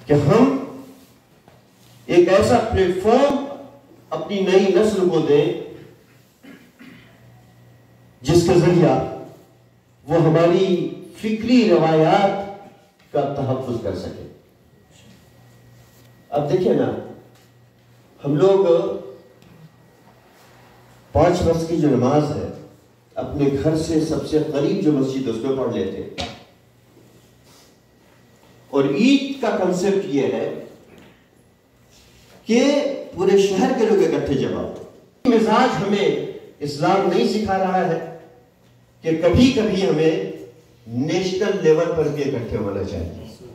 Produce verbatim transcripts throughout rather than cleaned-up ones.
کہ ہم ایک ایسا پلیٹ فارم اپنی نئی نسل کو دیں جس کے ذریعہ وہ ہماری فکری روایات کا تحفظ کر سکے۔ اب دیکھیں نا، ہم لوگ پانچ وقت کی جو نماز ہے اپنے گھر سے سب سے قریب جو مسجد اس میں پڑھ لیتے ہیں، اور عید کا کنسپٹ یہ ہے کہ پورے شہر کے لوگ اکٹھے جمع ہو۔ مزاج ہمیں اسلام نہیں سکھا رہا ہے کہ کبھی کبھی ہمیں نیشنل لیول پر بھی اکٹھے ہونا چاہیے،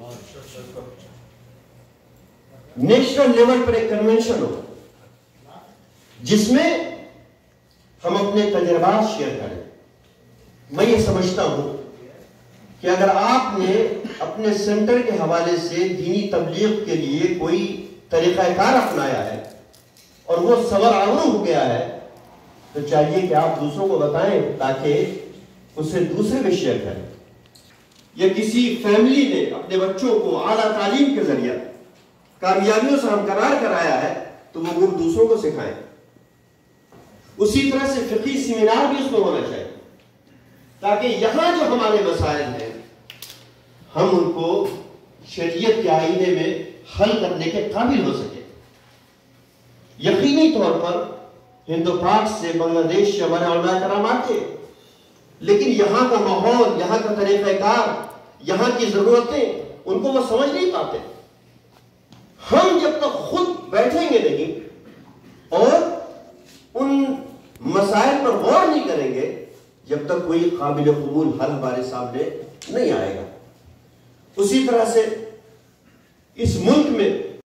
نیشنل لیول پر ایک کنونشن ہو جس میں ہم اپنے تجربات شیئر کریں۔ میں یہ سمجھتا ہوں کہ اگر آپ نے اپنے سینٹر کے حوالے سے دینی تبلیغ کے لیے کوئی طریقہ کار اپنایا ہے اور وہ صبر آور ہو گیا ہے تو چاہیے کہ آپ دوسروں کو بتائیں تاکہ اسے دوسرے بھی شیئر کریں۔ یا کسی فیملی نے اپنے بچوں کو اعلیٰ تعلیم کے ذریعہ کامیابیوں سے ہمکنار کرایا ہے تو وہ گروہ دوسروں کو سکھائیں۔ اسی طرح سے فقہی سیمینار بھی اس میں ہونا چاہیے تاکہ یہاں جو ہمارے مسائل ہیں ہم ان کو شریعت کے آئینے میں حل کرنے کے قابل ہو سکے۔ یقینی طور پر ہند و پاک سے بنگلہ دیش سے ہمارے علماء کرام آتے، لیکن یہاں کا ماحول، یہاں کا طریقہ کار، یہاں کی ضرورتیں ان کو وہ سمجھ نہیں پاتے۔ ہم جب تک خود بیٹھیں گے نہیں اور ان مسائل پر غور نہیں کریں گے جب تک کوئی قابل قبول حل ہمارے سامنے نہیں آئے گا۔ اسی طرح سے اس ملک میں